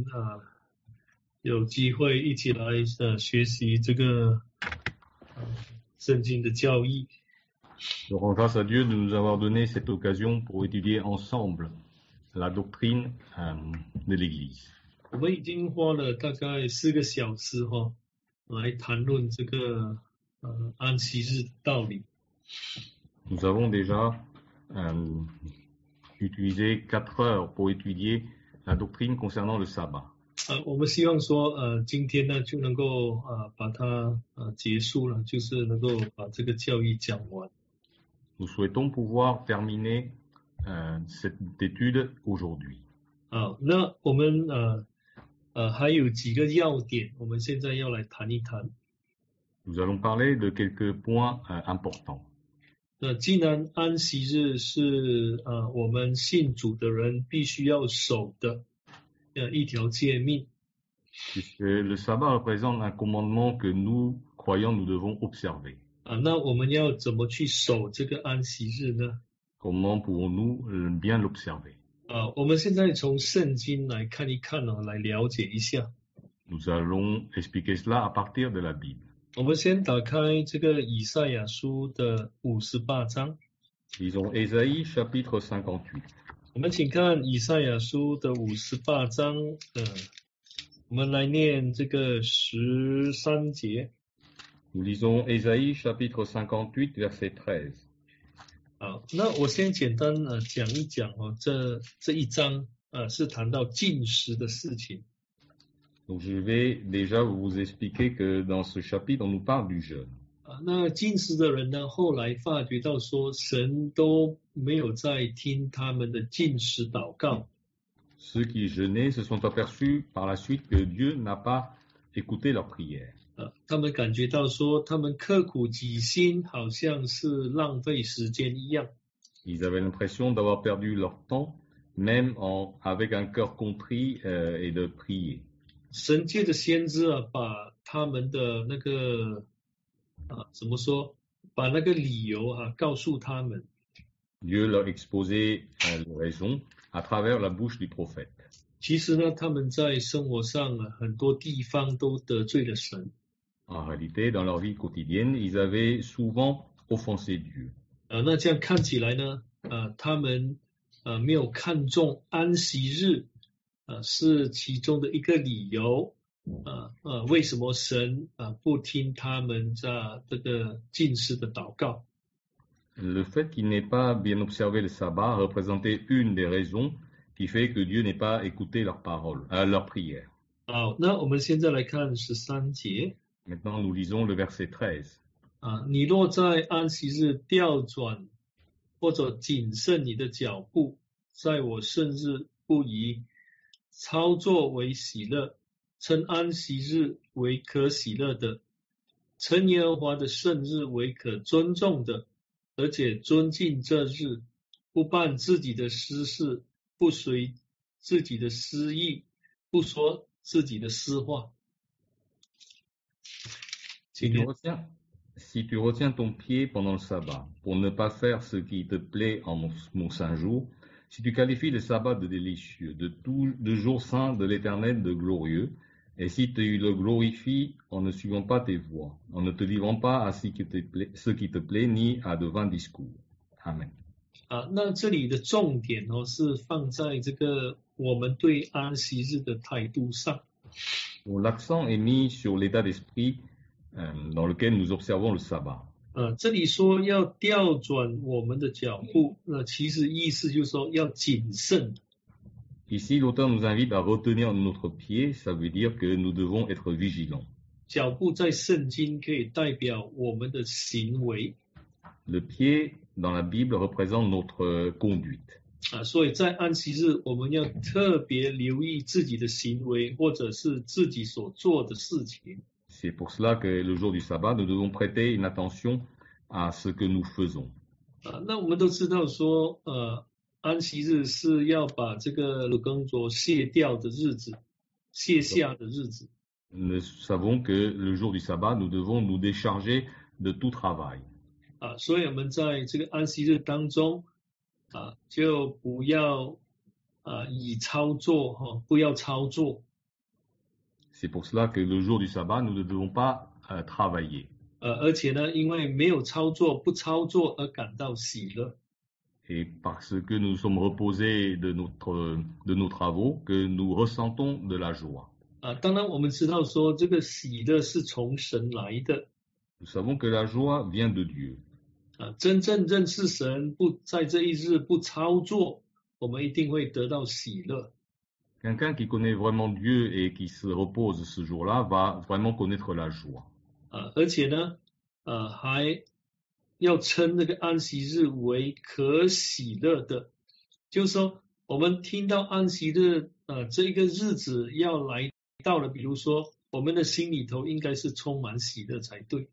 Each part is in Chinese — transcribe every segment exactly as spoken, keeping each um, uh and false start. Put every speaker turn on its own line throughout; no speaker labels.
啊、呃、有机会一起来呃学习这个呃圣经的教义。
Je rends grâce à Dieu de nous avoir donné cette occasion pour étudier ensemble la doctrine euh, de l'Église.
我们已经花了大概四个小时哈、哦，来谈论这个呃安息日的道理。
Nous avons déjà euh, utilisé quatre heures pour étudier la doctrine concernant le sabbat.
呃，我们希望说呃今天呢就能够呃把它呃结束了，就是能够把这个教义讲完。
Nous souhaitons pouvoir terminer euh, cette étude aujourd'hui.
好，那我们呃呃还有几个要点，我们现在要来谈一谈。
Nous allons parler de quelques points euh, importants.
那既然安息日是呃我们信主的人必须要守的呃一条诫命，
Puisque le sabbat représente un commandement que nous, croyants, nous devons observer.
啊，那我们要怎么去守这个安息日呢？
Comment pouvons-nous euh, bien l'observer?
啊，我们现在从圣经来看一看哦，来了解一下。
Nous allons expliquer cela à partir de la Bible.
我们先打开这个以赛亚书的五十八章。
Lisons Ésaïe chapitre cinquante-huit.
我们请看以赛亚书的五十八章，呃，我们来念这个十三节。
Nous lisons Ésaïe chapitre cinquante-huit verset treize.
好，那我先简单呃讲一讲哦，这这一章呃是谈到禁食的事情。
Donc je vais déjà vous expliquer que dans ce chapitre, on nous parle du jeûne.
啊，那禁食的人呢，后来发觉到说，神都没有在听他们的禁食祷告。
Ceux qui jeûnaient se sont aperçus par la suite que Dieu n'a pas écouté leurs prières.
啊，他们感觉到说，他们刻苦己心，好像是浪费时间一样。
Ils avaient l'impression d'avoir perdu leur temps, même en, avec un cœur contrit euh, et de prier.
神借着先知啊，把他们的那个啊，怎么说，把那个理由啊告诉他们。
Dieu leur exposait euh, les raisons à travers la bouche du prophète.
其实呢，他们在生活上啊，很多地方都得罪了神。
En réalité, dans leur vie quotidienne, ils avaient souvent offensé Dieu.
呃，那这样看起来呢，呃，他们呃没有看重安息日，呃，是其中的一个理由。呃呃，为什么神啊、呃、不听他们在这个禁食的祷告？
Le fait qu'ils n'aient pas bien observé le sabbat représentait une des raisons qui fait que Dieu n'ait pas écouté leurs paroles, euh, leurs prières.
好，那我们现在来看十三节。
Maintenant, nous lisons le verset treize.
啊，你若在安息日调转或者谨慎你的脚步，在我圣日不宜操作为喜乐，称安息日为可喜乐的，称耶和华的圣日为可尊重的，而且尊敬这日，不办自己的私事，不随自己的私意，不说自己的私话。
Si tu retiens, si tu retiens ton pied pendant le sabbat, pour ne pas faire ce qui te plaît en mon, mon saint jour, si tu qualifies le sabbat de délicieux, de tout, de jour saint de l'éternel de glorieux, et si tu le glorifies en ne suivant pas tes voies, en ne te livrant pas à ce qui te plaît, ce qui te plaît ni à de vains discours. Amen.
啊，那这里的重点哦是放在这个我们对安息日的态度上。
Donc, l'accent est mis sur l'état d'esprit euh, dans lequel nous observons le sabbat.
呃，这里说要调转我们的脚步，那其实意思就是说要谨慎。
Ici, l'auteur nous invite à retenir notre pied, ça veut dire que nous devons être vigilants.
脚步在圣经可以代表我们的行为
Le pied, dans la Bible, représente notre conduite.
啊，所以在安息日我们要特别留意自己的行为，或者是自己所做的事情。
C'est pour cela que le jour du sabbat, nous devons prêter une attention à ce que nous faisons.
啊，那我们都知道说，呃，安息日是要把这个鲁耕作卸掉的日子，卸下的日子。
Nous savons que le jour du sabbat, nous devons nous décharger de tout travail.
啊，所以我们在这个安息日当中，啊，就不要啊以操作哈、哦，不要操作
C'est pour cela que le jour du sabbat, nous ne devons pas euh, travailler.
呃，而且呢，因为没有操作、不操作而感到喜乐。
Et parce que nous sommes reposés de, notre, de nos travaux, que nous ressentons de la joie.
啊，当然我们知道说这个喜乐是从神来的。
Nous savons que la joie vient de Dieu.
啊，真正认识神，不在这一日不操作，我们一定会得到喜乐。
Quelqu'un qui connaît vraiment Dieu et qui se repose ce jour-là va vraiment connaître la joie.
啊，而且呢，呃，还要称那个安息日为可喜乐的，就是说，我们听到安息日，呃，这一个日子要来到了，比如说，我们的心里头应该是充满喜乐才对。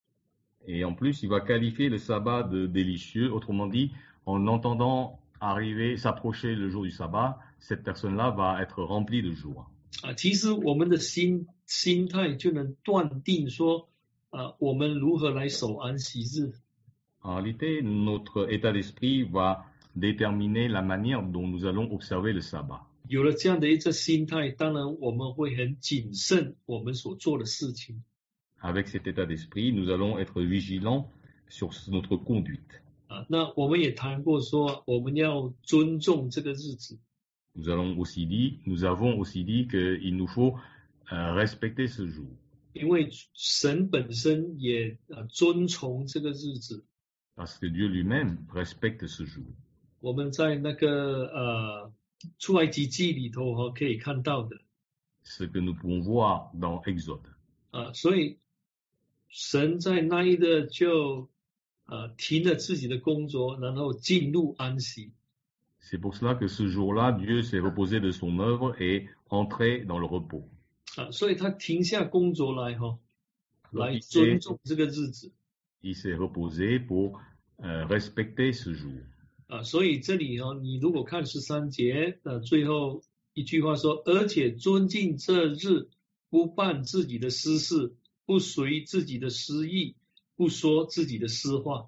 Et en plus, il va qualifier le sabbat de délicieux. Autrement dit, en entendant arriver, s'approcher le jour du sabbat, cette personne-là va être remplie de joie.
啊，其实我们的心心态就能断定说，啊，我们如何来守安息日。
En réalité, notre état d'esprit va déterminer la manière dont nous allons observer le sabbat.
有了这样的一个心态，当然我们会很谨慎我们所做的事情。
Avec cet état d'esprit, nous allons être vigilants sur notre conduite.
啊，那我们也谈过说，我们要尊重这个日子。
Nous allons aussi dit, nous avons aussi dit qu'il nous faut euh, respecter ce jour.
因为神本身也呃尊崇这个日子。
Parce que Dieu lui-même respecte ce jour.
我们在那个呃出埃及记里头哈、哦、可以看到的。
Ce que nous pouvons voir dans Exode.
啊，所以神在那一日就呃停了自己的工作，然后进入安息。
C'est pour cela que ce jour-là, Dieu s'est reposé de son œuvre et entré dans le repos.
啊，所以他停下工作来哈、哦，
Donc,
来
il
尊
s'est,
重这个日子。
il s'est reposé pour euh, respecter ce jour.
啊，所以这里哦，你如果看十三节的最后一句话说，而且尊敬这日，不办自己的私事，不随自己的私意，不说自己的私话。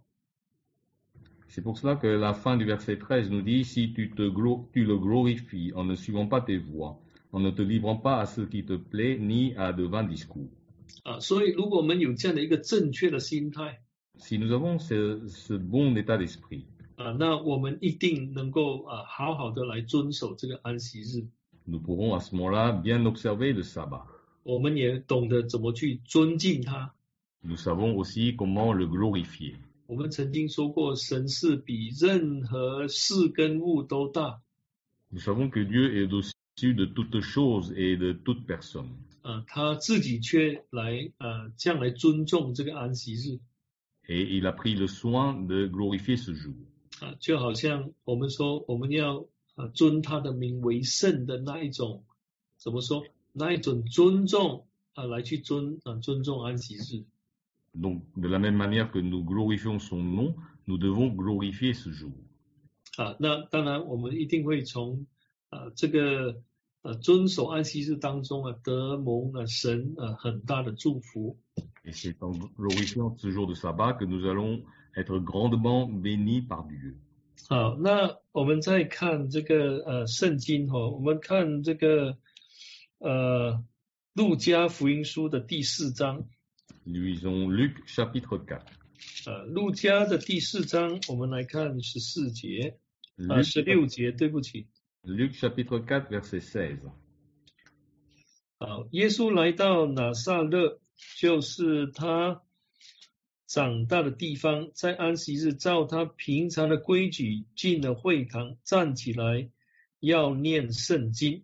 C'est pour cela que la fin du verset treize nous dit, si tu, te glo- tu le glorifies en ne suivant pas tes voies, en ne te livrant pas à ce qui te plaît, ni à de vains discours.
啊，所以如果我们有这样的一个正确的心态，
Si nous avons ce, ce bon état d'esprit,
啊，那我们一定能够啊好好的来遵守这个安息日。
nous pourrons à ce moment-là bien observer le sabbat.
我们也懂得怎么去尊敬他。
Nous savons aussi comment le glorifier.
我们曾经说过，神是比任何事跟物都大。
Nous savons que Dieu est au-dessus de toutes choses et de toute personne.
啊，他自己却来呃这样来尊重这个安息日。
Et il a pris le soin de glorifier ce jour.
啊，就好像我们说我们要呃尊他的名为圣的那一种，怎么说？那一种尊重啊，来去尊啊尊重安息日。
Donc, de la même manière que nous glorifions son nom, nous devons glorifier ce jour.
啊，那当然我们一定会从啊这个呃遵守安息日当中啊得蒙了神呃很大的祝福。
Et c'est en glorifiant ce jour de sabbat que nous allons être grandement bénis par Dieu.
好，那我们再看这个呃圣经哈、哦，我们看这个呃路加福音书的第四章。
Lisons Luc chapitre quatre.
呃，路加的第四章，我们来看十四节，啊，
Luc,
十六节，对不起。
Luc chapitre quatre, verset seize.
好，耶稣来到拿撒勒，就是他长大的地方，在安息日照他平常的规矩进了会堂，站起来要念圣经。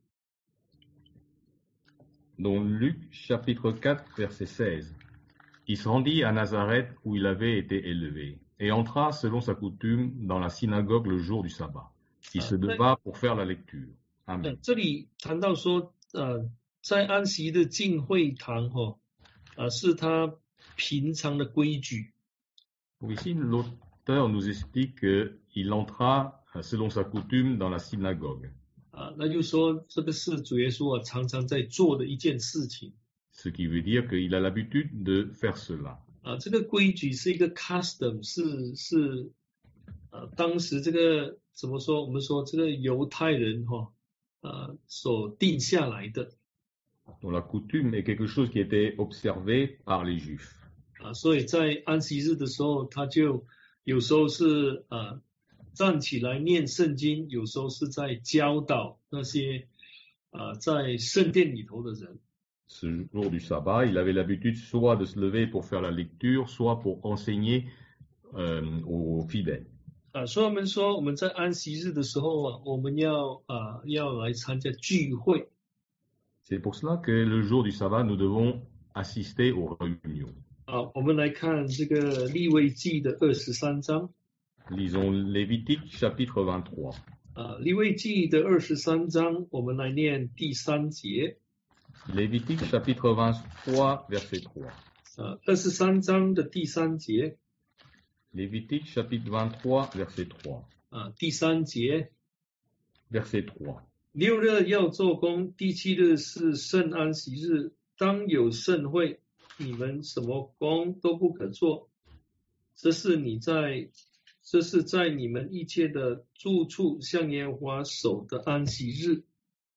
Dans Luc chapitre quatre, verset seize. Il se rendit à Nazareth où il avait été élevé, et entra selon sa coutume dans la synagogue le jour du sabbat. Il se leva pour faire la lecture. Amen.
这里谈到说，呃，在安息日进会堂，哈，啊，是他平常的规矩。
Donc ici, l'auteur nous explique qu'il entra selon sa coutume dans la synagogue.
啊，那就说这个是主耶稣啊常常在做的一件事情。
Ce qui veut dire qu'il a l'habitude de faire cela.
啊，这个规矩是一个 custom， 是是，呃，当时这个怎么说？我们说这个犹太人哈、哦，呃，所定下来的。
dont la coutume est quelque chose qui était observé par les Juifs.
啊，所以在安息日的时候，他就有时候是啊站起来念圣经，有时候是在教导那些啊在圣殿里头的人。
Ce jour du sabbat, il avait l'habitude soit de se lever pour faire la lecture, soit pour enseigner euh, aux fidèles.
啊，所以我们说我们在安息日的时候啊，我们要啊要来参加聚会。
C'est pour cela que le jour du sabbat, nous devons assister aux réunions.
啊，我们来看这个利未记的二十三章。
Lisons Lévitique chapitre vingt-trois.
啊，利未记的二十三章，我们来念第三节。
Lévitique chapitre vingt-trois, verset trois.
啊，二十三章的第三节。
Lévitique chapitre vingt-trois, verset trois.
啊，第三节。
Verset trois.
六日要做工，第七日是圣安息日，当有盛会，你们什么工都不可做。这是你在，这是在你们一切的住处向耶和华守的安息日。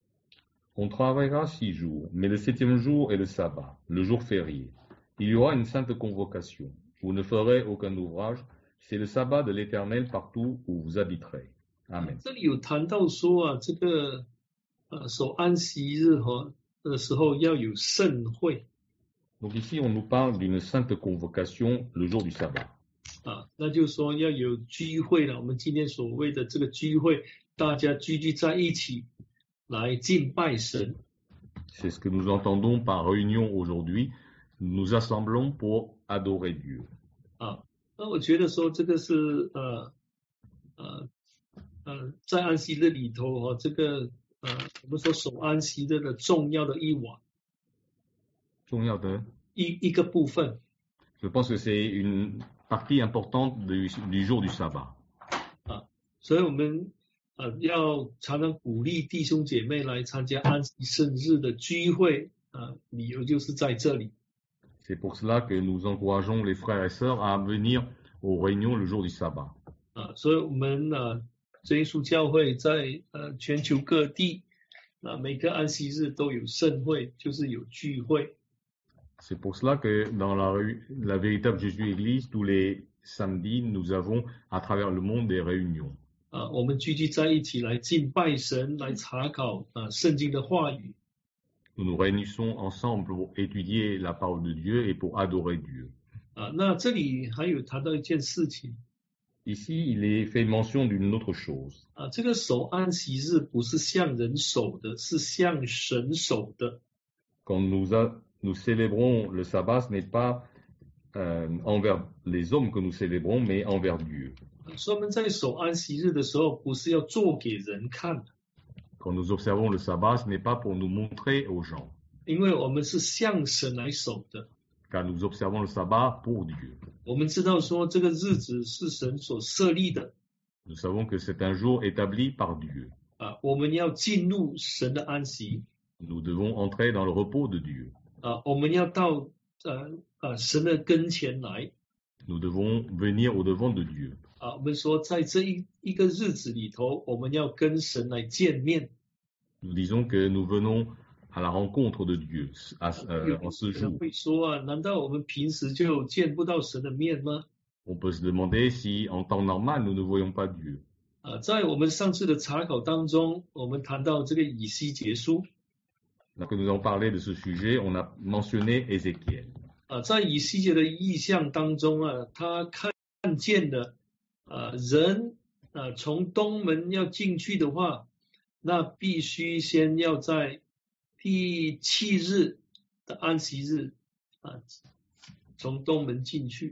On travaillera six jours, mais le septième jour est le sabbat, le jour férié. Il y aura une sainte convocation. Vous ne ferez aucun ouvrage. C'est le sabbat de l'Éternel partout où vous habiterez. Amen.
这里有谈到说啊，这个呃守安息日哈的时候要有盛会。
Donc ici, on nous parle d'une sainte convocation le jour du sabbat.
啊，那就是说要有聚会了。我们今天所谓的这个聚会，大家聚集在一起来敬拜神。
C'est ce que nous entendons par réunion aujourd'hui. Nous nous assemblons pour adorer Dieu.
啊，那我觉得说这个是呃呃呃在安息日里头哈、哦，这个呃我们说守安息日的重要的一环。
重要的
一一个部分。
Je pense que c'est une partie importante du, du jour du sabbat.
啊，所以我们呃要常常鼓励弟兄姐妹来参加安息圣日的聚会，啊，理由就是在这里。
C'est pour cela que nous encourageons les frères et sœurs à venir aux réunions le jour du sabbat.
啊，所以我们呃真耶稣教会在呃全球各地，啊每个安息日都有盛会，就是有聚会。
C'est pour cela que dans la, la véritable Jésus-Église, tous les samedis, nous avons à travers le monde des réunions.
啊，我们聚集在一起来敬拜神，来查考啊圣经的话语。
Nous nous réunissons ensemble pour étudier la parole de Dieu et pour adorer Dieu.
啊，那这里还有谈到一件事情。
Ici, il est fait mention d'une autre chose.
啊，这个守安息日不是向人守的，是向神守的。
Quand nous, a, nous célébrons le sabbat, ce n'est pas euh, envers les hommes que nous célébrons, mais envers Dieu.
所以我们在守安息日的时候，不是要做给人看的。
Quand nous observons le sabbat, ce n'est pas pour nous montrer aux gens.
因为我们是向神来守的。
Car nous observons le sabbat pour Dieu.
我们知道说这个日子是神所设立的。
Nous savons que c'est un jour établi par Dieu.
啊，我们要进入神的安息。
Nous devons entrer dans le repos de Dieu.
啊，我们要到呃呃神的跟前来。
Nous devons venir au devant de Dieu.
啊，我们说在这一一个日子里头，我们要跟神来见面。
Nous disons que nous venons à la rencontre de Dieu à, euh, en ce jour.
会说啊，难道我们平时就见不到神的面吗？
On peut se demander si en temps normal nous ne voyons pas Dieu.
啊，在我们上次的查考当中，我们谈到这个以西结书。
Lorsque nous avons parlé de ce sujet, on a mentionné Ézéchiel.
啊，在以西结的意象当中啊，他看见了啊人啊从东门要进去的话，那必须先要在第七日的安息日啊从东门进去。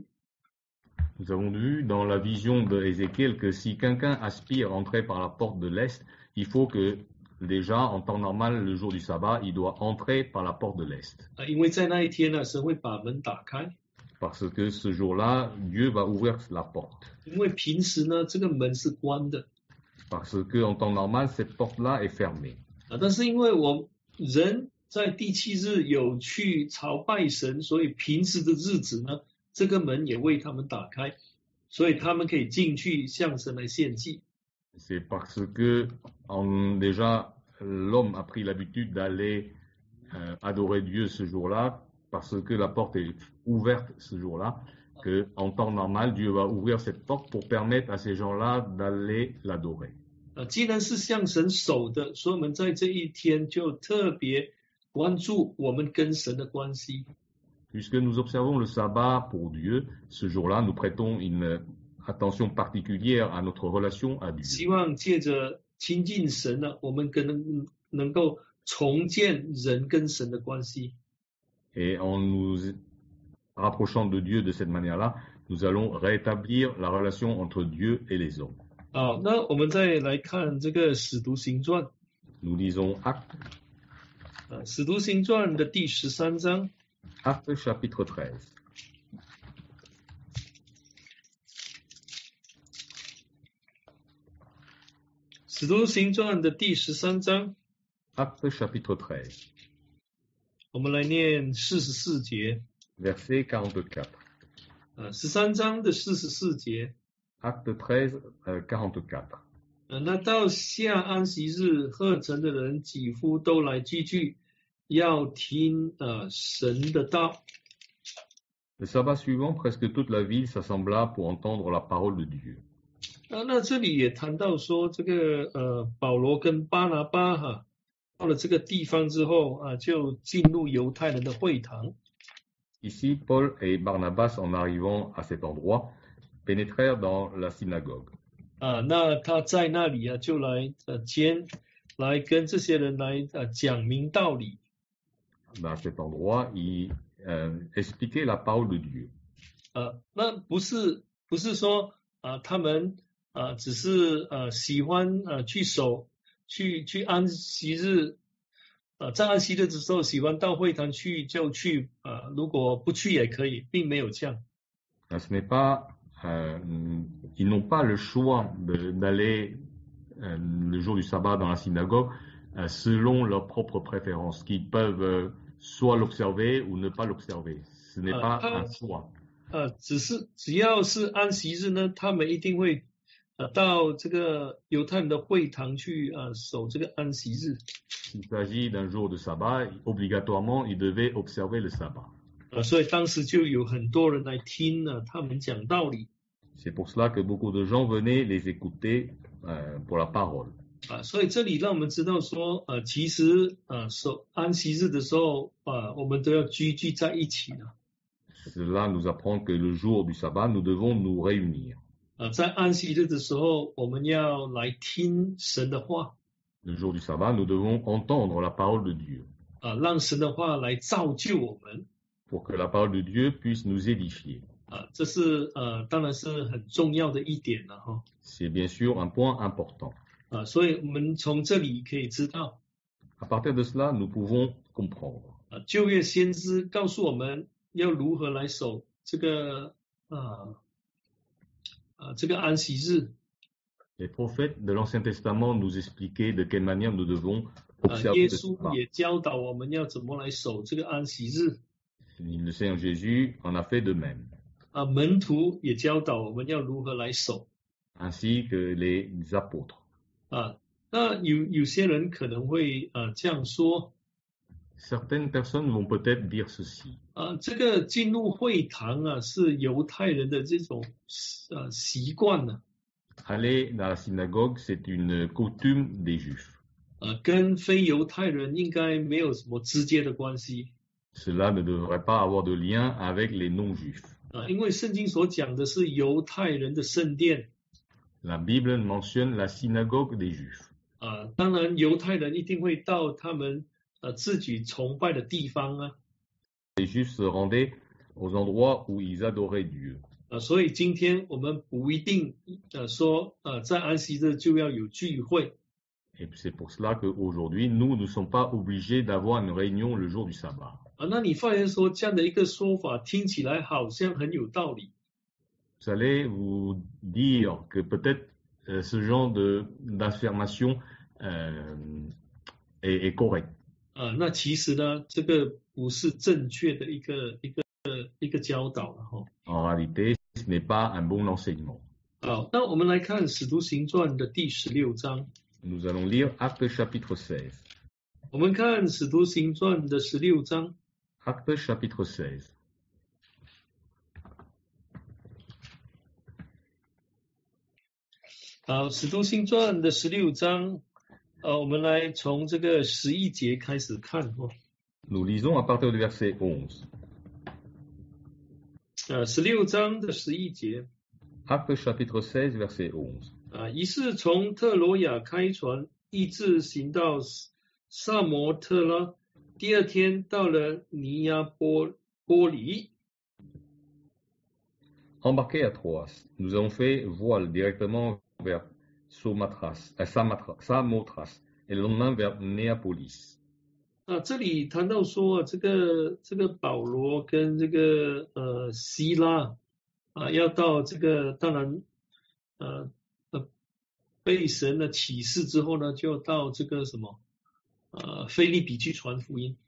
Nous avons vu dans la vision d'Ézéchiel que si quelqu'un aspire à entrer par la porte de l'Est, il faut que déjà en temps normal, le jour du sabbat, il doit entrer par la porte de l'Est.
啊，因为在那一天呢，神会把门打开。
Parce que ce jour-là, Dieu va ouvrir la porte.
因为平时呢，这个门是关的。
Parce que en temps normal, cette porte-là est fermée.
啊，但是因为我人在第七日有去朝拜神，所以平时的日子呢，这个门也为他们打开，所以他们可以进去向神来献祭。
C'est parce que en, déjà l'homme a pris l'habitude d'aller euh, euh, adorer Dieu ce jour-là parce que la porte est ouverte ce jour-là, que en temps normal, Dieu va ouvrir cette porte pour permettre à ces gens-là d'aller l'adorer.
呃，既然是向神守的，所以我们在这一天就特别关注我们跟神的关系。
Puisque nous observons le sabbat pour Dieu, ce jour-là, nous prêtons une attention particulière à notre relation à Dieu.
希望借着亲近神呢，我们跟能能够重建人跟神的关系。
Et en nous rapprochant de Dieu de cette manière-là, nous allons rétablir la relation entre Dieu et les hommes.
好，那我们再来看这个《使徒行传》。
Nous lisons Actes,
呃，《使徒行传》的第十三章。
Actes chapitre treize.
使徒行传的第十三章，
Actes chapitre treize,
我们来念四十四节。
verset quarante-quatre.
呃，十三章的四十四节。
Acte treize, euh, quarante-quatre.
呃，那到下安息日，合城的人几乎都来聚聚，要听呃神的道。
Le sabbat suivant, presque toute la ville s'assembla pour entendre la parole de Dieu.
啊，那这里也谈到说，这个呃保罗跟巴拿巴哈，到了这个地方之后啊，就进入犹太人的会堂。
Ici, Paul et Barnabas, en arrivant à cet endroit, pénétrèrent dans la synagogue.
啊，那他在那里啊，就来呃兼来跟这些人来呃讲明道理。
Dans cet endroit, il euh, expliquait la parole de Dieu.
呃，那不是不是说啊，他们啊只是呃喜欢呃去守去去安息日，呃在安息日的时候喜欢到会堂去就去，呃如果不去也可以，并没有这样。
Ce n'est pas, euh, ils n'ont pas le choix de- d'aller euh, le jour du sabbat dans la synagogue euh, selon leurs propres préférences, qu'ils peuvent euh, soit l'observer ou ne pas l'observer. Ce n'est
Ah,
pas
ah.
un choix.
呃，只是只要是安息日呢，他们一定会呃到这个犹太人的会堂去呃守这个安息日。
S'il s'agit d'un jour de sabbat, obligatoirement, ils devaient observer le sabbat.
呃，所以当时就有很多人来听呢、他们讲道理。
C'est pour cela que beaucoup de gens venaient les écouter euh, pour la parole.
啊，所以这里让我们知道说，呃，其实呃守安息日的时候，啊，我们都要聚聚在一起的。
Cela nous apprend que le jour du sabbat, nous devons nous réunir.
呃，在安息日的时候，我们要来听神的话，
Le jour du sabbat, nous devons entendre la parole de Dieu
啊，让神的话来造就我们。
pour que la parole de Dieu puisse nous édifier.
啊，这是呃，当然是很重要的一点了哈。
C'est bien sûr un point important.
啊，所以我们从这里可以知道，
À partir de cela, nous pouvons comprendre.
啊，旧约先知告诉我们要如何来守这个啊啊这个安息日。
Les prophètes de l'Ancien Testament nous expliquaient de quelle manière nous devons
啊，
observer
耶
le
稣
sabbat.
也教导我们要怎么来守这个安息日。
Le Seigneur Jésus en a fait de même,
啊，门徒也教导我们要如何来守。
ainsi que les apôtres.
啊，那有有些人可能会呃这样说，
Certaines personnes vont peut-être dire ceci.
啊，这个进入会堂啊是犹太人的这种呃习惯呢、
Aller dans la synagogue, c'est une coutume des Juifs.
呃，跟非犹太人应该没有什么直接的关系。
Cela ne devrait pas avoir de lien avec les non-juifs.
啊，因为圣经所讲的是犹太人的圣殿。
La Bible mentionne la synagogue des Juifs.
啊，当然犹太人一定会到他们呃自己崇拜的地方啊。
Les Juifs se rendaient aux endroits où ils adoraient Dieu.
啊，所以今天我们不一定呃说呃在安息日就要有聚会。
Et c'est pour cela qu'aujourd'hui, nous ne sommes pas obligés d'avoir une réunion le jour du sabbat.
啊，那你发现说这样的一个说法听起来好像很有道理。
Vous allez vous dire que peut-être euh, ce genre de, d'affirmation euh, est, est correct.
啊，那其实呢，这个不是正确的一个一个一个教导了哈。
En réalité, ce n'est pas un bon enseignement.
好，那我们来看《使徒行传》的第十六章。
Nous allons lire Actes chapitre seize.
我们看《使徒行传》的十六章。
Actes chapitre seize.
好，《使徒行传》的十六章，呃，我们来从这个十一节开始看哦。
Nous lisons à partir du verset onze.
呃，十六章的十一节。
Actes chapitre seize, verset onze.
啊，于是从特罗亚开船，一直行到萨摩特拉。第二天到了尼亚波波里。
Embarqués à Troas, nous avons fait voile directement vers Samothrace, euh, Samatra- Samothrace et le lendemain vers Néapolis.
啊，这里谈到说，这个这个保罗跟这个呃希拉啊，要到这个当然呃呃被神的启示之后呢，就到这个什么呃腓立比去传福音。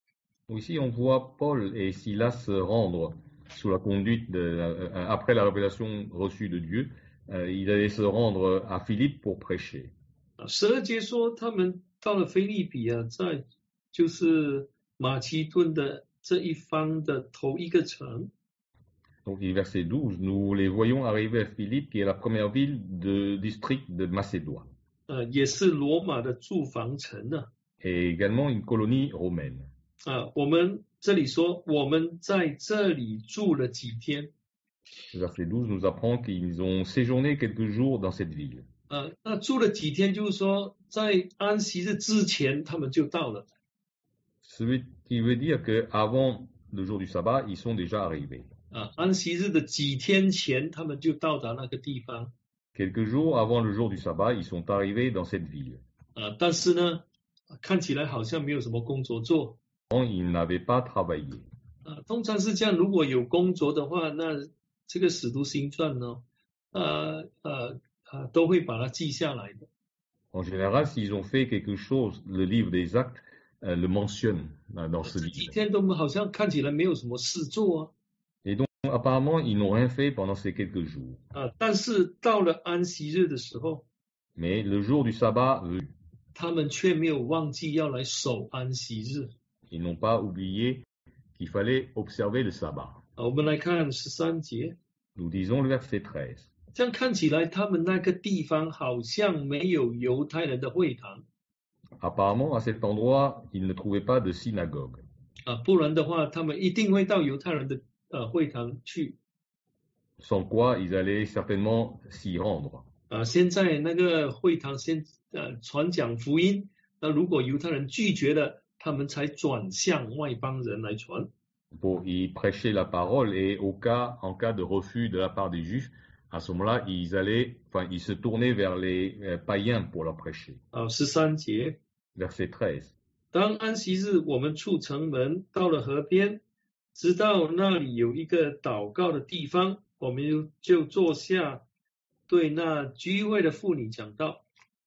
Ici, on voit Paul et Silas se rendre sous la conduite de, euh, après la révélation reçue de Dieu, euh, ils allaient se rendre à Philippe pour prêcher.
啊，十二节说他们到了腓立比啊，在就是马其顿的这一方的头一个城。
Donc, verset douze, nous les voyons arriver à Philippe, qui est la première ville de district de Macédoine.
呃，也是罗马的驻防城呢。
Et également une colonie romaine.
啊，我们这里说我们在这里住了几天。
Verset douze nous apprend qu'ils ont séjourné quelques jours dans cette ville.
啊，那住了几天，就是说在安息日之前他们就到了。
Ce qui veut dire qu'avant le jour du sabbat, ils sont déjà arrivés.
啊，安息日的几天前，他们就到达那个地方。
Quelques jours avant le jour du sabbat, ils sont arrivés dans cette ville.
啊，但是呢，看起来好像没有什么工作做。
Ils n'avaient pas travaillé.
啊，通常是这样，如果有工作的话，那这个使徒行传呢，呃呃呃，都会把它记下来的。
En général, s'ils ont fait quelque chose, le livre des actes euh, le mentionne euh, dans ce
这几
livre.
天都好像看起来没有什么事做啊。
Et donc, apparemment, ils n'ont rien fait pendant ces quelques jours.
啊，但是到了安息日的时候，
Mais le jour du sabbat venu,
他们却没有忘记要来守安息日。
ils n'ont pas oublié qu'il fallait observer le sabbat.
啊，我们来看十三节，
Nous disons le verset treize.
这样看起来他们那个地方好像没有犹太人的会堂。
Apparemment, à cet endroit, ils ne trouvaient pas de synagogue.
啊，不然的话，他们一定会到犹太人的呃会堂去。
Sans quoi, ils allaient certainement s'y rendre.
啊，现在那个会堂先呃传讲福音，那如果犹太人拒绝了，他们才转向外邦人来传。
Pour y prêcher la parole, et au cas, en cas de refus de la part des Juifs, à ce moment-là, ils allaient, enfin, ils se tournaient vers les euh, païens pour leur prêcher.
啊，十三节，
Verset treize.
当安息日，我们出城门，到了河边，直到那里有一个祷告的地方，我们就坐下，对那聚会的妇女讲道。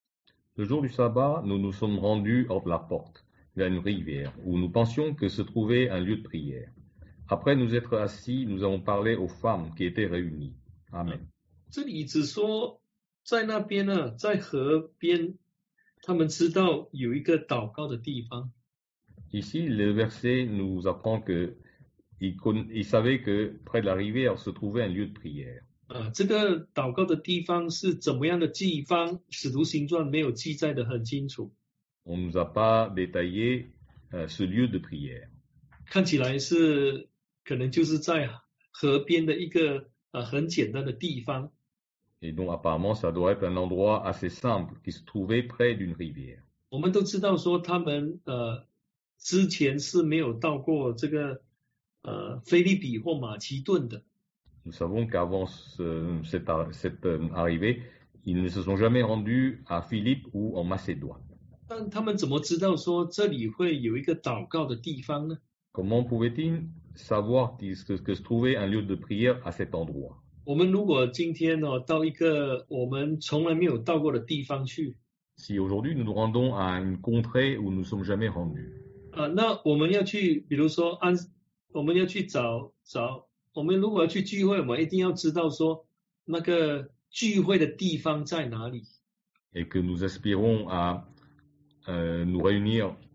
Le jour du sabbat, nous nous sommes rendus hors de la porte, vers une rivière, où nous pensions que se trouvait un lieu de prière. Après nous être assis, nous avons parlé aux femmes qui étaient réunies. Amen.
这里只说在那边呢，在河边，他们知道有一个祷告的地方。
Ici, le verset nous apprend que ils, conna- ils savaient que près de la rivière se trouvait un lieu de prière.
啊，这个祷告的地方是怎么样的地方？使徒行传没有记载的很清楚。
On ne nous a pas détaillé euh, ce lieu de prière.
看起来是可能就是在河边的一个呃很简单的地方。
Et donc apparemment, ça doit être un endroit assez simple qui se trouvait près d'une rivière.
我们都知道说他们呃之前是没有到过这个呃腓立比或马其顿的。
Nous savons qu'avant ce- cette, ar- cette, euh, arrivée, ils ne se sont jamais rendus à Philippe ou en Macédoine.
但他们怎么知道说这里会有一个祷告的地方呢？
Comment pouvaient-ils savoir qu'il- que, que se trouvait un lieu de prière à cet endroit?
我们如果今天呢、哦、到一个我们从来没有到过的地方去，
Si aujourd'hui nous nous rendons à une contrée où nous ne sommes jamais rendus,
啊、那我们要去，比如说按我们要去找找，我们如果要去聚会，我们一定要知道说那个聚会的地方在哪里。
et que nous aspirons à euh, nous réunir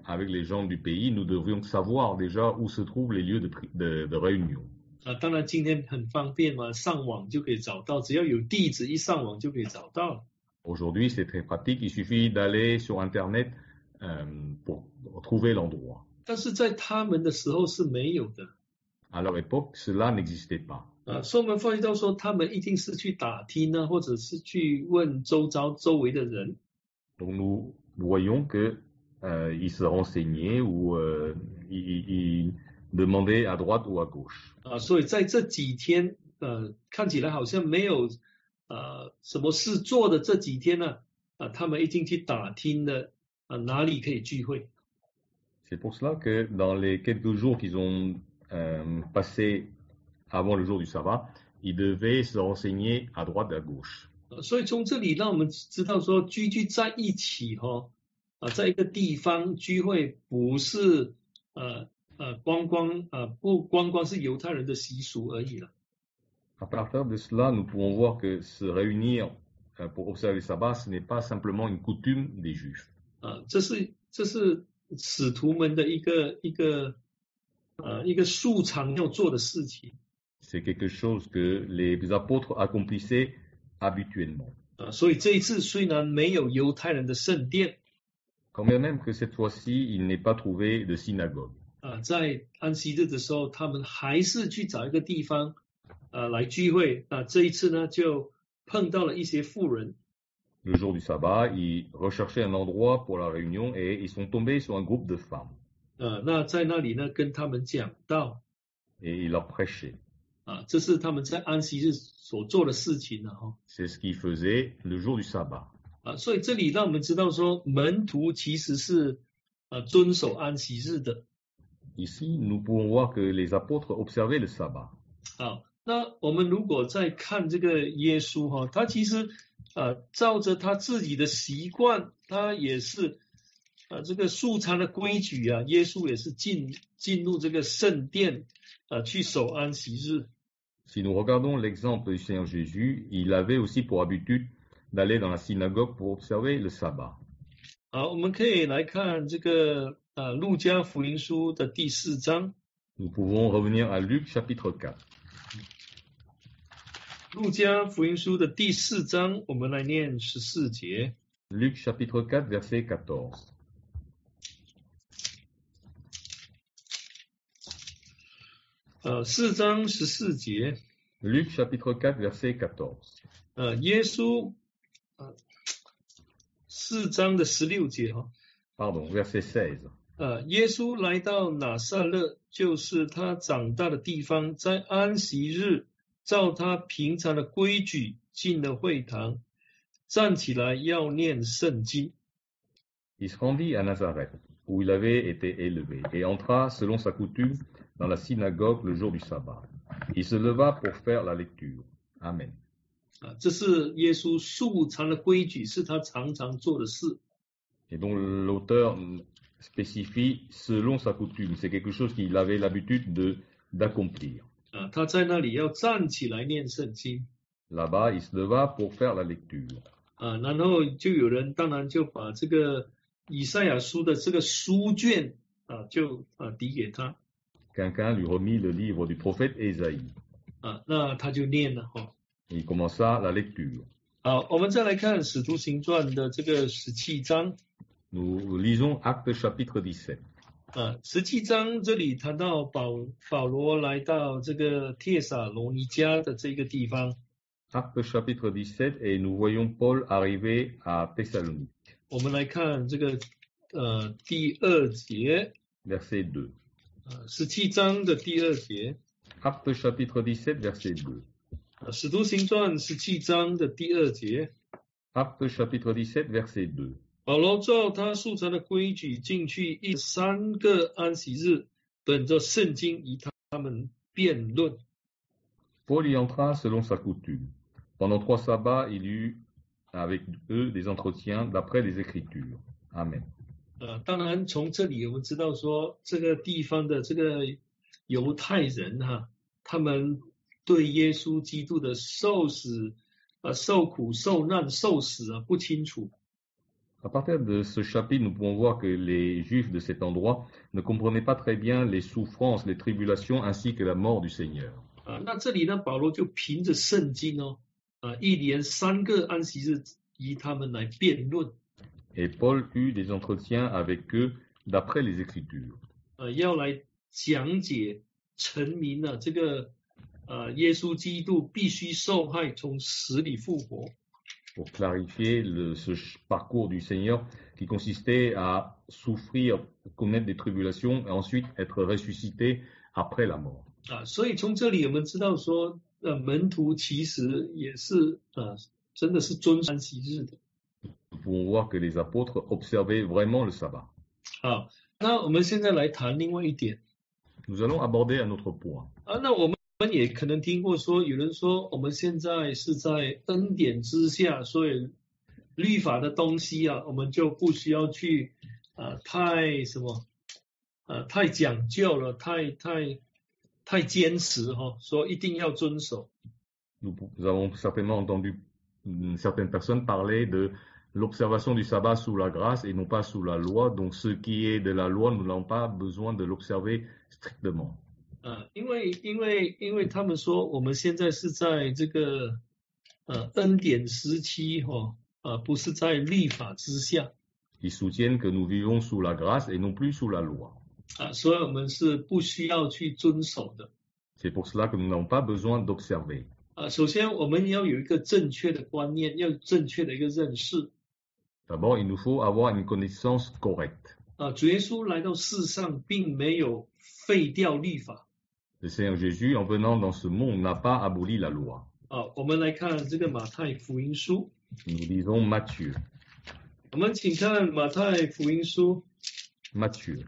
avec les gens du pays, nous devrions savoir déjà où se trouvent les lieux de, de, de réunion.
啊，当然今天很方便嘛，上网就可以找到，只要有地址，一上网就可以找到。
Aujourd'hui, c'est très pratique, il suffit d'aller sur Internet euh, pour trouver l'endroit.
但是在他们的时候是没有的。
À leur époque, cela n'existait pas.
啊，所以我们发现到说，他们一定是去打听呢，或者是去问周遭周围的人。
Donc nous voyons que euh, ils se renseignaient ou euh, ils, ils demandaient à droite ou à gauche.
啊，所以在这几天，呃，看起来好像没有呃什么事做的这几天呢，啊，他们一定去打听了啊哪里可以聚会。
C'est pour cela que dans les quelques jours qu'ils ont euh, passés avant le jour du sabbat, ils devaient se renseigner à droite et à gauche.
所以从这里让我们知道说，聚聚在一起哈、哦，啊，在一个地方聚会不是呃呃光光呃不光光是犹太人的习俗而已了。
À partir de cela, nous pouvons voir que se réunir euh, pour observer le sabbat, ce n'est pas simplement une coutume des Juifs.
啊，这是这是使徒们的一个一个呃一个素常要做的事情。
C'est quelque chose que les apôtres accomplissaient habituellement.
啊，所以这一次虽然没有犹太人的圣殿，
Quand bien même que cette fois-ci, il n'est pas trouvé de synagogue.
啊，在安息日的时候，他们还是去找一个地方，啊，来聚会。啊，这一次呢，就碰到了一些妇人。
Le jour du sabbat, ils recherchaient un endroit pour la réunion et ils sont tombés sur un groupe de femmes.
呃，那在那里呢，跟他们讲道。
Et ils leur prêchaient.
啊，这是他们在安息日所做的事情了哈。
C'est ce qu'ils faisaient le jour du sabbat.
啊，所以这里让我们知道说，门徒其实是呃遵守安息日的。
Ici, nous pouvons voir que les apôtres observaient le sabbat.
啊，那我们如果再看这个耶稣哈，他其实呃照着他自己的习惯，他也是呃这个素常的规矩啊，耶稣也是进进入这个圣殿呃去守安息日。
Si nous regardons l'exemple du Seigneur Jésus, il avait aussi pour habitude d'aller dans la synagogue pour observer le sabbat.
好，我们可以来看这个呃路加福音书的第四章。
Nous pouvons revenir à Luc chapitre quatre.
路加福音书的第四章，我们来念十四节。
Luc chapitre quatre, verset quatorze.
呃，四章十四节。
Luc chapitre quatre, verset quatorze.
呃，耶稣，呃，四章的十六节哈。
Pardon, verset seize.
呃，耶稣来到拿撒勒，就是他长大的地方，在安息日，照他平常的规矩进了会堂，站起来要念圣经。
Il se rendit à Nazareth, où il avait été élevé, et entra, selon sa coutume, dans la synagogue le jour du sabbat. Il se leva pour faire la lecture. Amen.
啊，这是耶稣素常的规矩，是他常常做的事。
Et donc l'auteur spécifie selon sa coutume. C'est quelque chose qu'il avait l'habitude de d'accomplir.
啊，他在那里要站起来念圣经。
Là-bas, il se leva pour faire la lecture.
啊，然后就有人当然就把这个以赛亚书的这个书卷啊，就啊递给他。
Quelqu'un lui remit le livre du prophète Ésaïe.
啊，那他就念了哈。
Il commença la lecture.
好，我们再来看《使徒行传》的这个十七章。
Nous lisons Actes chapitre dix-sept.
啊，十七章这里谈到保保罗来到这个帖撒罗尼迦的这个地方。
Actes chapitre dix-sept et nous voyons Paul arriver à Thessalonique.
我们来看这个呃第二节。
Verset deux.
呃，十七章的第二节。
Actes chapitre dix-sept, verset deux.
啊，《使徒行传》十七章的第二节。
Actes chapitre dix-sept, verset deux.
保罗照他素常的规矩进去一三个安息日，本着圣经与他们辩论。
Paul y entra selon sa coutume. Pendant trois sabbats, il eut avec eux des entretiens d'après les Écritures. Amen.
呃，当然从这里我们知道说，这个地方的这个犹太人哈，他们对耶稣基督的受死、呃受苦、受难、受死啊不清楚。
À partir de ce chapitre, nous pouvons voir que les Juifs de cet endroit ne comprenaient pas très bien les souffrances, les tribulations ainsi que la mort du Seigneur.
啊，那这里呢，保罗就凭着圣经哦，啊，一连三个安息日与他们来辩论。
Et Paul eut des entretiens avec eux d'après les Écritures.
呃，要来讲解陈明了这个呃耶稣基督必须受害，从死里复活。
Pour clarifier le, ce parcours du Seigneur qui consistait à souffrir, connaître des tribulations et ensuite être ressuscité après la mort.
啊，所以从这里我们知道说，呃，门徒其实也是呃，真的是遵守安息日的。
Nous pouvons voir que les apôtres observaient vraiment le sabbat.
好，那我们现在来谈另外一点。
Nous allons aborder un autre point.
啊，那我们也可能听过说，有人说我们现在是在恩典之下，所以律法的东西啊，我们就不需要去啊、呃、太什么呃太讲究了，太太太坚持哈、哦，说一定要遵守。
Nous, nous avons certainement entendu certaines personnes parler de l'observation du sabbat sous la grâce et non pas sous la loi. Donc ce qui est de la loi, nous n'avons pas besoin de l'observer strictement.
啊，因为因为因为他们说我们现在是在这个呃恩典时期哈，啊不是在律法之下。
Ils soutiennent que nous vivons sous la grâce et non plus sous la loi.
啊，所以我们是不需要去遵守的。
C'est pour cela que nous n'avons pas besoin d'observer.
啊，首先我们要有一个正确的观念，要有正确的一个认识。
D'abord, il nous faut avoir une connaissance correcte.
啊，主耶稣来到世上，并没有废掉律法。
Le Seigneur Jésus, en venant dans ce monde, n'a pas aboli la loi.
啊，我们来看这个马太福音书。
Nous lisons Matthieu.
我们请看马太福音书。
Matthieu.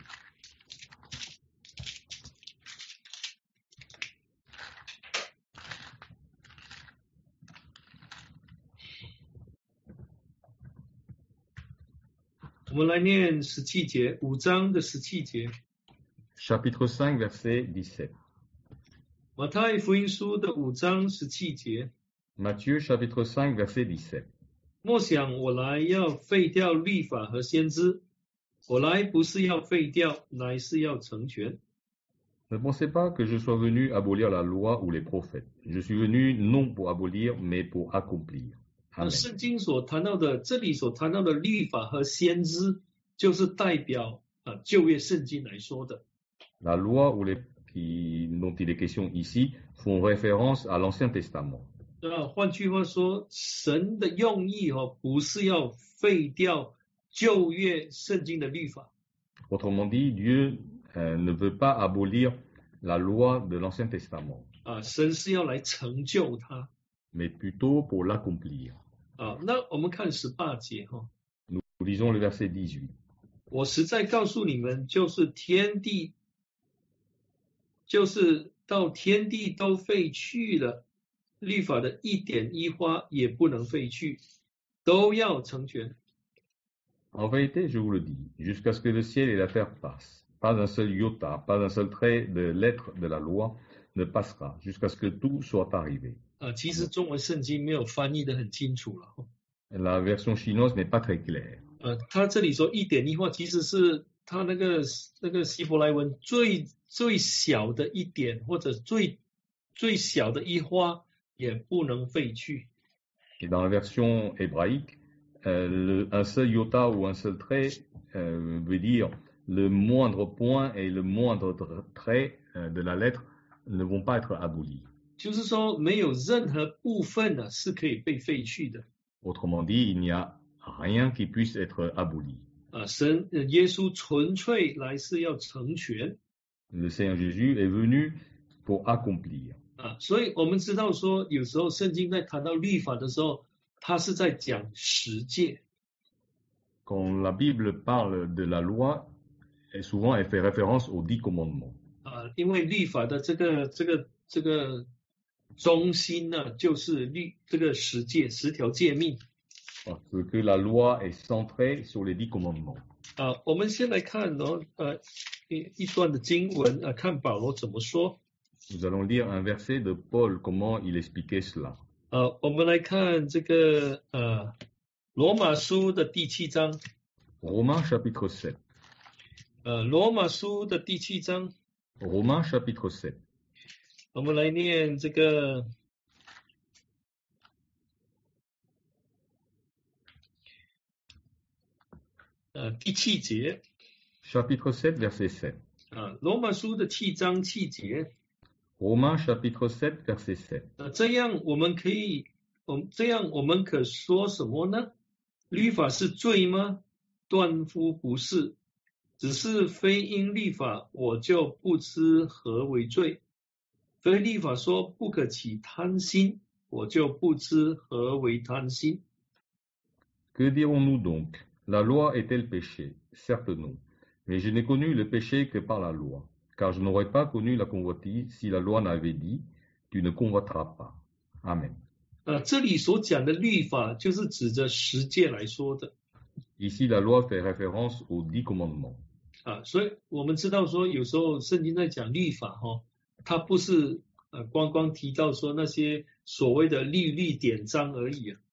我们来念十七节，五章的十七节。
Chapitre cinq, verset dix-sept.
马太福音书的五章十七节。
Matthieu, chapitre cinq, verset dix-sept.
莫想我来要废掉律法和先知，我来不是要废掉，乃是要成全。
Ne pensez pas que je sois venu abolir la loi ou les prophètes. Je suis venu non pour abolir, mais pour accomplir.
那
Amen.
圣经所谈到的，这里所谈到的律法和先知，就是代表啊旧约圣经来说的。
La loi ou les qui, dont il est question ici font référence à l'Ancien Testament.
那换句话说，神的用意哦，不是要废掉旧约圣经的律法，
Autrement dit, Dieu euh, ne veut pas abolir la loi de l'Ancien Testament,
啊，神是要来成就它。
mais plutôt pour l'accomplir.
啊，那我们看十八节哈、哦，
Nous lisons le verset dix-huit.
我实在告诉你们，就是天地，就是到天地都废去了，律法的一点一花也不能废去，都要成全。
En vérité, je vous le dis, jusqu'à ce que le ciel et la terre passent, pas un seul iota, pas un seul trait de lettre de la loi ne passera, jusqu'à ce que tout soit arrivé.
啊，其实中文圣经没有翻译的很清楚了。
La version chinoise n'est pas très claire.
呃，他这里说一点一画，其实是他那个那个希伯来文最最小的一点，或者最最小的一花也不能废去。
Et dans la version hébraïque, euh, le, un seul iota ou un seul trait euh, veut dire le moindre point et le moindre trait euh, de la lettre ne vont pas être abolis.
就是说，没有任何部分呢是可以被废去的。
Autrement dit, il n'y a rien qui puisse être aboli.
啊，神呃耶稣纯粹来是要成全
Le Seigneur Jésus est venu pour accomplir.
啊，所以我们知道说，有时候圣经在谈到律法的时候，它是在讲十诫
Quand la Bible parle de la loi, et souvent elle fait référence aux dix commandements.
啊，因为律法的这个这个这个中心呢，就是律这个十诫十条诫命。
Parce que la loi est centrée sur les dix commandements.
啊，我们先来看哦，呃，一一段的经文啊，看保罗怎么说。
Nous allons lire un verset de Paul, comment il expliquait cela.
啊，我们来看这个呃罗马书的第七章，
Romains chapitre sept.
呃，罗马书的第七章，
Romains chapitre sept.
我们来念这个呃第七节
Chapitre sept, verset sept.
啊，罗马书的七章七节，
Romains chapitre sept, verset sept.
呃，这样我们可以，我们这样我们可说什么呢？律法是罪吗？断乎不是，只是非因律法，我就不知何为罪；非律法说不可起贪心，我就不知何为贪心。
Que dirons-nous donc? La loi est-elle péché? Certes non. Mais je n'ai connu le péché que par la loi. Car je n'aurais pas connu la convoitise si la loi n'avait dit, tu ne convoiteras pas. Amen.
呃，这里所讲的律法就是指着十诫来说的
Ici, la loi fait référence aux dix commandements.
啊，所以我们知道说，有时候圣经在讲律法哈、哦，它不是呃光光提到说那些所谓的律律典章而已啊。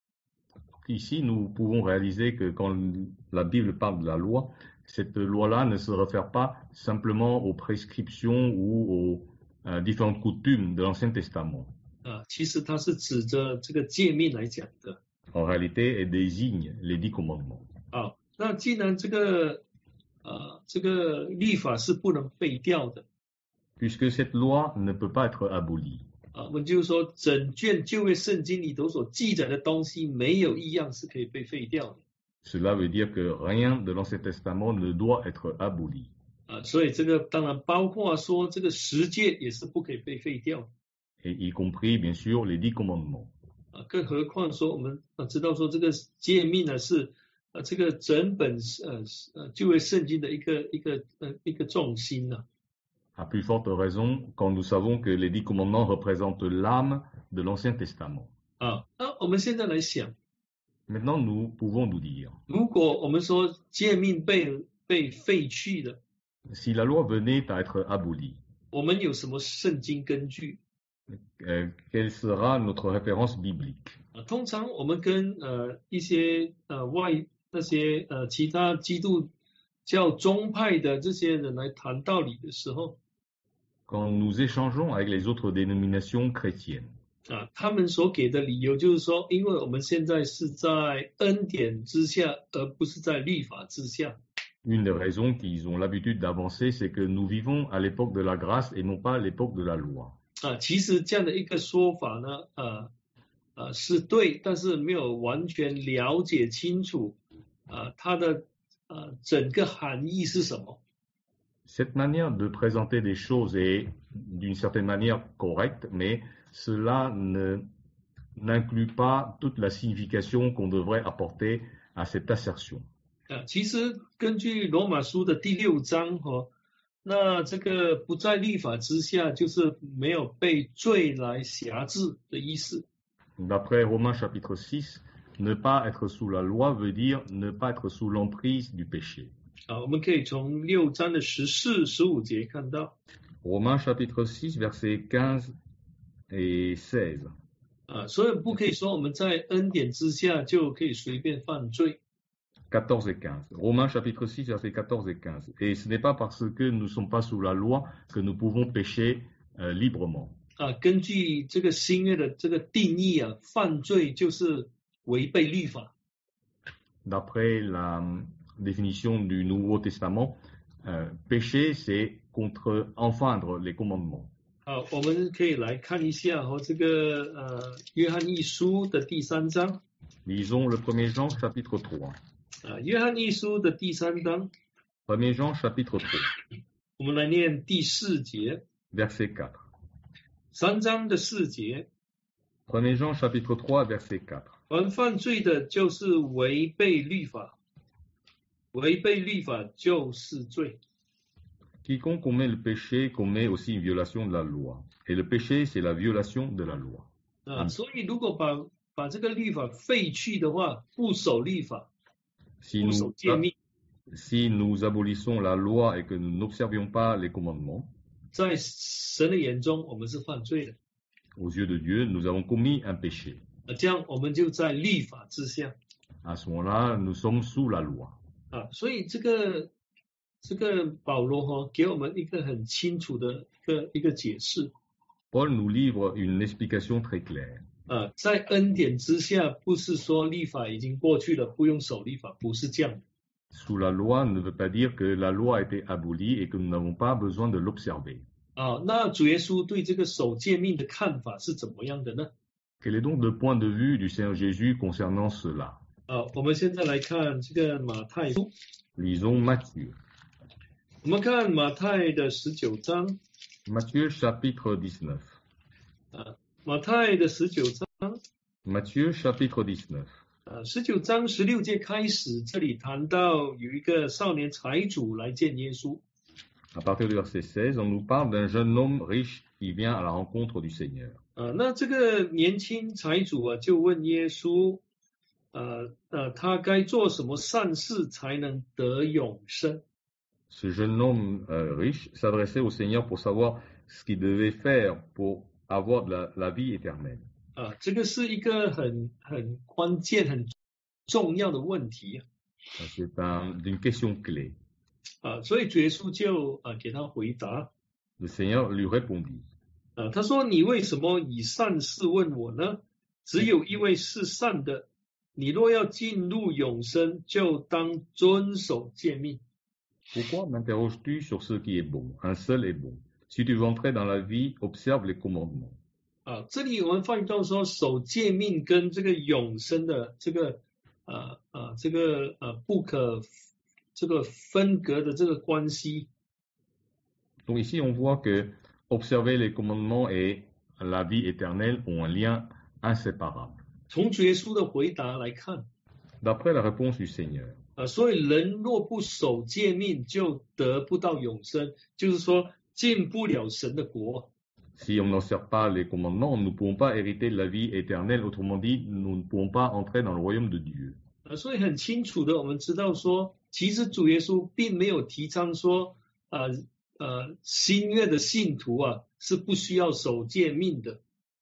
Ici, nous pouvons réaliser que quand la Bible parle de la loi, cette loi-là ne se réfère pas simplement aux prescriptions ou aux euh, différentes coutumes de l'Ancien Testament.
啊，其实它是指着这个诫命来讲的
En réalité, elle désigne les dix commandements.
啊。那既然这个呃这个律法是不能废掉的
Puisque cette loi ne peut pas être abolie.
啊，我们就是说整卷旧约圣经里头所记载的东西，没有一样是可以被废掉的
Cela veut dire que rien de l'Ancien Testament ne doit être aboli.
啊。所以这个当然包括说这个十诫也是不可以被废掉的
Et y compris, bien sûr, les dix commandements.
啊。更何况说我们啊知道说这个诫命呢是呃这个整本呃呃旧约圣经的一个一个呃一个重心呢、啊。
À plus forte raison, quand nous savons que les dix commandements représentent l'âme de l'Ancien Testament.
啊，那我们现在来想，
Maintenant, nous pouvons nous dire,
如果我们说诫命被被废去了，
si la loi venait à être abolie,
我们有什么圣经根据？
euh, quelle sera notre référence biblique?
啊，通常我们跟呃一些呃外那些呃其他基督教宗派的这些人来谈道理的时候，
Quand nous échangeons avec les autres dénominations chrétiennes,
啊，他们所给的理由就是说，因为我们现在是在恩典之下，而不是在律法之下。
une des raisons qu'ils ont l'habitude d'avancer, c'est que nous vivons à l'époque de la grâce et non pas à l'époque de la loi.
啊，其实这样的一个说法呢，呃呃是对，但是没有完全了解清楚，啊，它的呃整个含义是什么？
Cette manière de présenter les choses est d'une certaine manière correcte, mais cela ne, n'inclut pas toute la signification qu'on devrait apporter à cette assertion.
啊，其实根据罗马书的第六章哦，那这个不在律法之下，就是没有被罪来辖制的意思。
D'après Romains chapitre six, ne pas être sous la loi veut dire ne pas être sous l'emprise du péché.
啊，我们可以从六章的十四、十五节看到。
Romains chapitre six, versets quinze et seize.
啊，所以不可以说我们在恩典之下就可以随便犯罪。
quatorze et quinze. Romains chapitre six, versets quatorze et quinze. Et ce n'est pas parce que nous ne sommes pas sous la loi que nous pouvons pécher euh, librement.
啊，根据这个新约的这个定义啊，犯罪就是违背律法。
D'après la définition du Nouveau Testament, euh, pécher, c'est contre enfreindre les commandements.
好，我们可以来看一下哦，这个呃约翰一书的第三章。
Lisons le premier Jean chapitre trois.
啊，约翰一书的第三章，
premier Jean chapitre trois,
我们来念第四节，
verset quatre.
三章的四节。
premier Jean chapitre trois, verset quatre.
凡犯罪的，就是违背律法，违背律法就是罪。
Quiconque commet le péché commet aussi une violation de la loi. Et le péché, c'est la violation de la loi.
啊，所以如果把把这个律法废去的话，不守律法，
Si
不
nous,
守诫命，
si nous abolissons la loi et que nous n'observions pas les commandements,
在神的眼中，我们是犯罪的。
aux yeux de Dieu, nous avons commis un péché.
啊，这样我们就在律法之下。
À ce moment-là, nous sommes sous la loi.
啊，所以这个这个保罗哈、哦、给我们一个很清楚的一个一个解释。
Paul nous livre une explication très claire.
啊，在恩典之下，不是说律法已经过去了，不用守律法，不是这样的。
Sous la loi ne veut pas dire que la loi a été abolie et que nous n'avons pas besoin de l'observer.
啊，那主耶稣对这个守诫命的看法是怎么样的呢？
Quel est donc le point de vue du Seigneur Jésus concernant cela?
啊，我们现在来看这个马太书，
Lisons Matthieu.
我们看马太的十九章，
Matthieu chapitre dix-neuf.
啊，马太的十九章，
Matthieu chapitre dix-neuf.
啊，十九章十六节开始，这里谈到有一个少年财主来见耶稣。
À partir du verset seize, on nous parle d'un jeune homme riche qui vient à la rencontre du Seigneur.
啊，那这个年轻财主啊，就问耶稣，呃呃，他该做什么善事才能得永生？
Ce jeune homme euh, riche s'adressait au Seigneur pour savoir ce qu'il devait faire pour avoir de la, la vie éternelle.
啊，这个是一个很很关键、很重要的问题啊。
C'est un, une question clé.
啊，所以主耶稣就啊给他回答，
Le Seigneur lui répondit.
啊，他说：“你为什么以善事问我呢？只有一位是善的，你若要进入永生，就当遵守诫命。”
Pourquoi m'interroges-tu sur ce qui est bon? Un seul est bon. Si tu veux entrer dans la vie, observe les commandements.
啊，这里我们发现到说，守诫命跟这个永生的这个啊啊这个呃不可这个分隔的这个关系。
Donc ici, on voit que observer les commandements et la vie éternelle ont un lien inséparable.
从主耶稣的回答来看，
D'après la réponse du Seigneur.
啊，所以人若不守诫命，就得不到永生，就是说进不了神的国。
Si on n'observe pas les commandements, nous ne pouvons pas hériter de la vie éternelle. Autrement dit, nous ne pouvons pas entrer dans le royaume de Dieu.
啊，所以很清楚的，我们知道说，其实主耶稣并没有提倡说，啊呃新约的信徒啊是不需要守诫命的。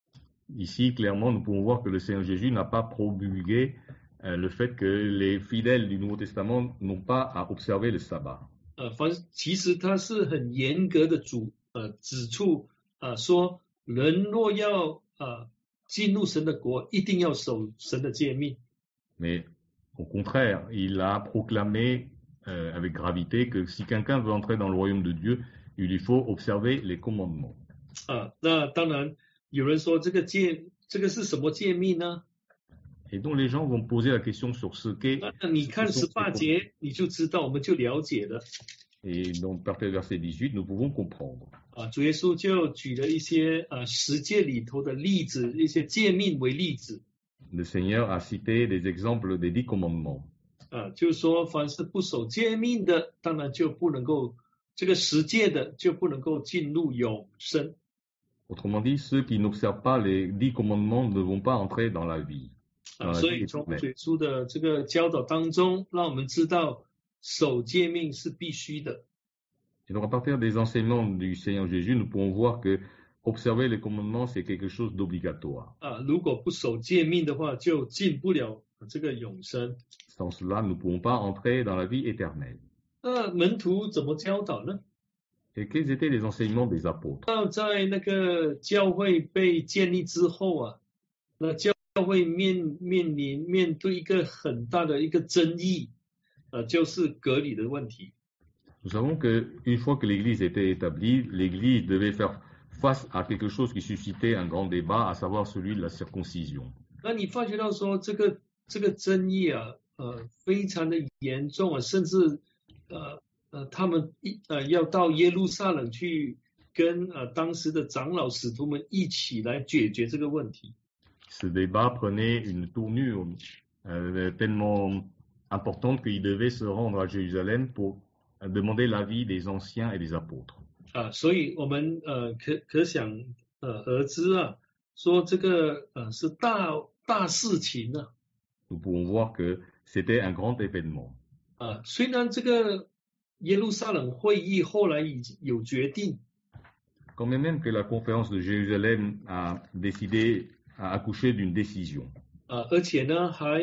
Ici, clairement, nous pouvons voir que le Seigneur Jésus n'a pas promulgué euh, le fait que les fidèles du Nouveau Testament n'ont pas à observer le sabbat.
呃，反其实他是很严格的主呃指出啊、呃、说，人若要啊、呃、进入神的国，一定要守神的诫命。
Mais au contraire, il a proclamé euh, avec gravité que si quelqu'un veut entrer dans le royaume de Dieu, il lui faut observer les commandements.
啊，那当然有人说这个诫这个是什么诫命呢？
Et donc les gens vont poser la question sur ce qu'est.
那你看十八节你就知道，我们就了解了。
Et donc, à partir du verset dix-huit, nous pouvons comprendre.
啊，主耶稣就举了一些啊十诫里头的例子，一些诫命为例子。
Le Seigneur a cité des exemples des dix commandements.
啊，就是说，凡是不守诫命的，当然就不能够这个十诫的就不能够进入永生。
Autrement dit, ceux qui n'observent pas les dix commandements ne vont pas entrer dans la vie.
啊，所以从主耶稣的这个教导当中，让我们知道守诫命是必须的。
Et donc, à partir des enseignements du Seigneur Jésus, nous pouvons voir que observer les commandements, c'est quelque chose d'obligatoire.
啊，如果不守诫命的话，就进不了这个永生。
Sans cela, nous ne pouvons pas entrer dans la vie éternelle.
那门徒怎么教导呢？
Et quels étaient les enseignements des apôtres?
那在那个教会被建立之后啊，那教会面面临面对一个很大的一个争议，呃，就是隔离的问题。
Nous savons qu'une fois que l'Église était établie, l'Église devait faire face à quelque chose qui suscitait un grand débat, à savoir celui de la circoncision.
那你发觉到说这个这个争议啊，呃，非常的严重啊，甚至呃呃，他们一呃要到耶路撒冷去跟呃当时的长老使徒们一起来解决这个问题。
Ce débat prenait une tournure euh, tellement importante qu'il devait se rendre à Jérusalem pour demander l'avis des anciens et des apôtres.
啊，所以我们呃可可想呃而知啊，说这个呃是大大事情啊。
Nous pouvons voir que c'était un grand événement.
啊，虽然这个耶路撒冷会议后来已经有决定，
Quand même que la conférence de Jérusalem a décidé, a accouché d'une décision.
啊，而且呢还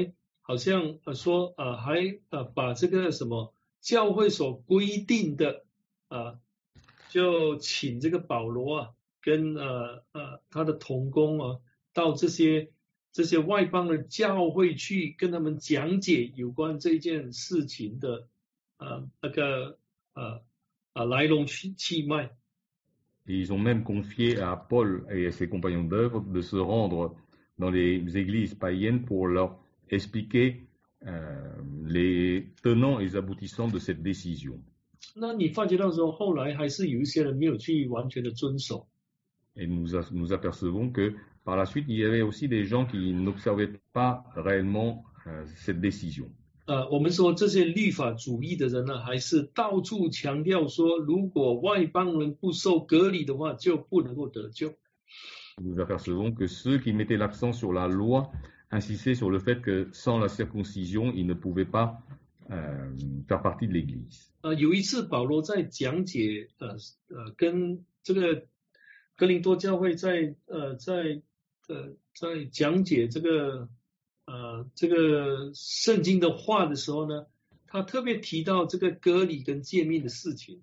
好像呃说呃还呃把这个什么教会所规定的啊，就请这个保罗啊跟呃呃他的同工啊到这些这些外邦的教会去跟他们讲解有关这件事情的呃那个呃呃来龙去去脉。
Et ils ont même confié à Paul et à ses compagnons d'œuvre de se rendre dans les églises païennes pour leur expliquer euh, les tenants et les aboutissants de cette décision.
那你发觉到说，后来还是有一些人没有去完全的遵守。
Et nous, a, nous apercevons que par la suite, il y avait aussi des gens qui n'observaient pas réellement euh, cette décision.
呃，我们说这些律法主义的人呢，还是到处强调说，如果外邦人不受割礼的话，就不能够得救。
Nous apercevons que ceux qui mettaient l'accent sur la loi insistaient sur le fait que sans la circoncision, ils ne pouvaient pas euh, faire partie de l'Église.
呃，有一次保罗在讲解，呃呃，跟这个哥林多教会在呃在呃在讲解这个呃这个圣经的话的时候呢，他特别提到这个割礼跟诫命的事情。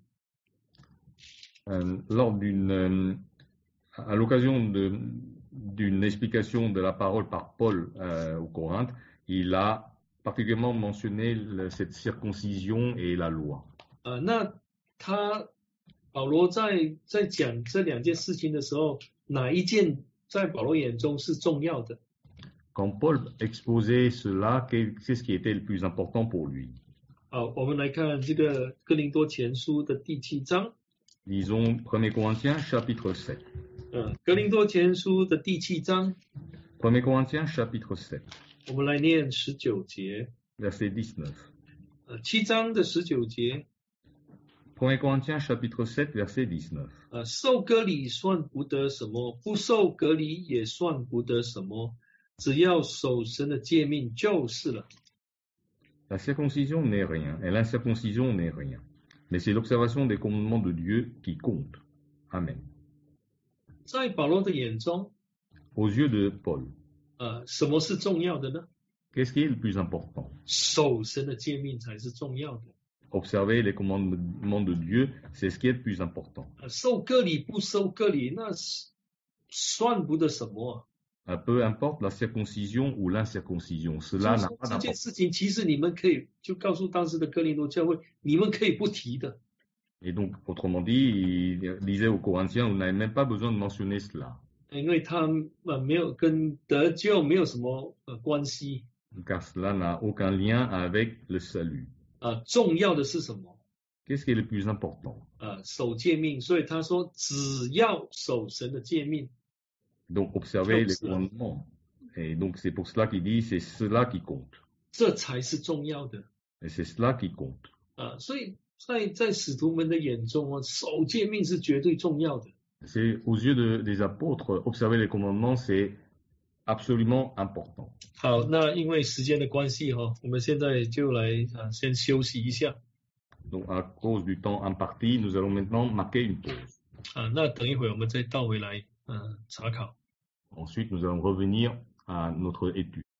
Euh, lors d'une, euh, à l'occasion de, d'une explication de la parole par Paul euh, au Corinthe, il a particulièrement mentionné le, cette circoncision et la loi.
呃，那他保罗在在讲这两件事情的时候，哪一件在保罗眼中是重要的？
Quand Paul exposait cela, qu'est-ce qui était le plus important pour lui?
好，我们来看这个哥林多前书的第七章。
Lisons premier Corinthiens chapitre sept.
呃，哥林多前书的第七章。
premier Corinthiens chapitre sept.
我们来念十九节。
Verset dix-neuf.
呃，七章的十九节。
premier Corinthiens chapitre sept, verset dix-neuf.
呃，受割礼算不得什么，不受割礼也算不得什么，只要守神的诫命就是了。
La circoncision n'est rien, et l'incirconcision n'est rien. Mais c'est l'observation des commandements de Dieu qui compte. Amen.
在保罗的眼中，
Aux yeux de Paul,
呃，什么是重要的呢？
qu'est-ce qui est le plus important?
守神的诫命才是重要的。
Observer les commandements de Dieu, c'est ce qui est le plus important.
呃，受割礼不受割礼，那算不得什么啊。
Uh, peu importe la circoncision ou l'incirconcision, cela n'a pas
这件
d'importance.
事情其实你们可以就告诉当时的哥林多教会，你们可以不提的。
Et donc, autrement dit, il disait aux Corinthiens, vous n'avez même pas besoin de mentionner cela.
因为他呃没有跟得救没有什么呃关系。
Car cela n'a aucun lien avec le salut.
啊、呃，重要的是什么？
Qu'est-ce qui est le plus important?
呃，守诫命。所以他说，只要守神的诫命。
Donc, observer les commandements. Et donc, c'est pour cela qu'il dit, c'est cela qui compte.
这才是重要的。
Et c'est cela qui compte.
啊、呃，所以在在使徒们的眼中哦，守诫命是绝对重要的。
C'est aux yeux de, des apôtres, observer les commandements, c'est absolument important.
好，那因为时间的关系哈、哦，我们现在就来啊先休息一下。
Donc, à cause du temps imparti, nous allons maintenant marquer une pause.
啊，那等一会我们再倒回来，嗯、呃，查考。
Ensuite, nous allons revenir à notre étude.